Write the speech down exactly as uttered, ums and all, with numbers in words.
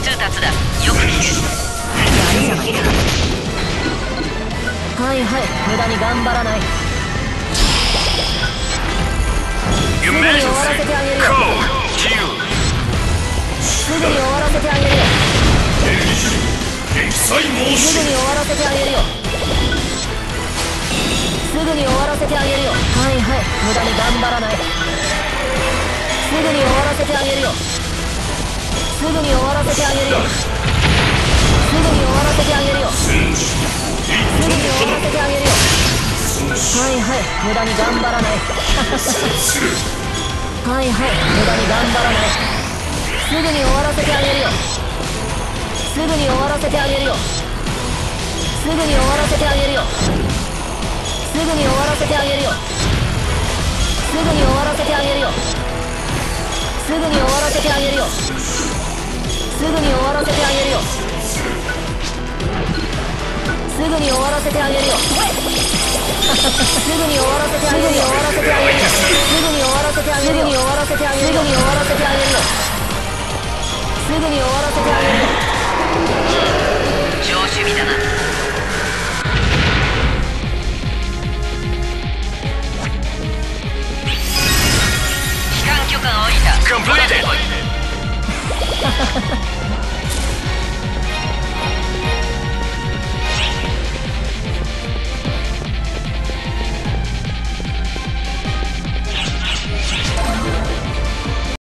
通達だ。よく聞け。 やるじゃないか。はいはい、無駄に頑張らない。すぐに終わらせてあげるよ。すぐに終わらせてあげるよ。すぐに終わらせてあげるよ。すぐに終わらせてあげるよ。はいはい、無駄に頑張らない。すぐに終わらせてあげるよ。すぐに終わらせてあげるよ。すぐに終わらせてあげるよ。すぐに終わらせてあげるよ。はいはい、無駄に頑張らない。はいはい、無駄に頑張らない。すぐに終わらせてあげるよ。すぐに終わらせてあげるよ。すぐに終わらせてあげるよ。すぐに終わらせてあげるよ。すぐに終わらせてあげるよ。すぐに終わらせてあげるよ。すぐに終わらせてあげるよ。すぐに終わらせてあげるよ。すぐに終わらせてあげるよ。すぐに終わらせてあげるよ。すぐに終わらせてあげるよ。すぐに終わらせてあげるよ。すぐに終わらせてあげるよ。 上守備だな。帰還許可が下りた。 Completed.